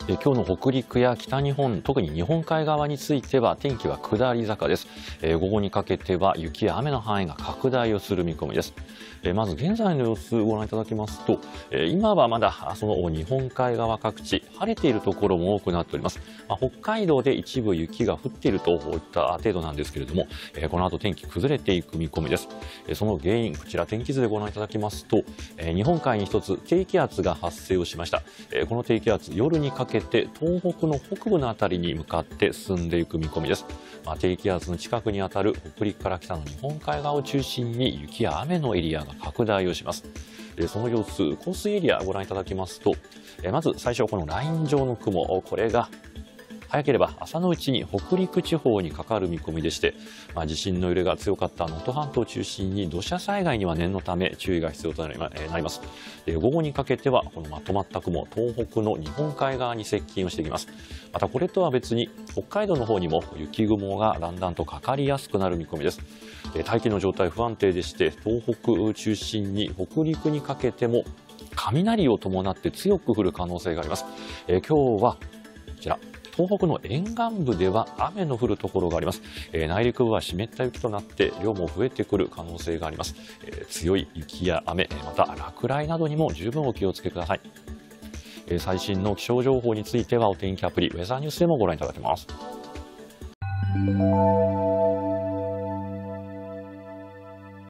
今日の北陸や北日本、特に日本海側については天気は下り坂です。午後にかけては雪や雨の範囲が拡大をする見込みです。まず現在の様子をご覧いただきますと、今はまだその日本海側各地晴れているところも多くなっております。北海道で一部雪が降っているといった程度なんですけれども、この後天気崩れていく見込みです。その原因、こちら天気図でご覧いただきますと、日本海に一つ低気圧が発生をしました。この低気圧、夜にかけて東北の北部のあたりに向かって進んでいく見込みです。低気圧の近くにあたる北陸から北の日本海側を中心に雪や雨のエリアが拡大をします。その様子、降水エリアをご覧いただきますと、まず最初このライン状の雲、これが早ければ朝のうちに北陸地方にかかる見込みでして、地震の揺れが強かった能登半島を中心に土砂災害には念のため注意が必要となります。午後にかけてはこのまとまった雲、東北の日本海側に接近をしてきます。またこれとは別に北海道の方にも雪雲がだんだんとかかりやすくなる見込みです。大気の状態不安定でして、東北を中心に北陸にかけても雷を伴って強く降る可能性があります。今日はこちら東北の沿岸部では雨の降るところがあります。内陸部は湿った雪となって量も増えてくる可能性があります。強い雪や雨、また落雷などにも十分お気をつけください。最新の気象情報についてはお天気アプリウェザーニュースでもご覧いただけます。